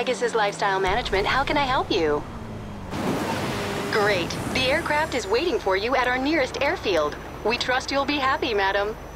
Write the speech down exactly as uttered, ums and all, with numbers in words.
Pegasus Lifestyle Management. How can I help you? Great. The aircraft is waiting for you at our nearest airfield. We trust you'll be happy, madam.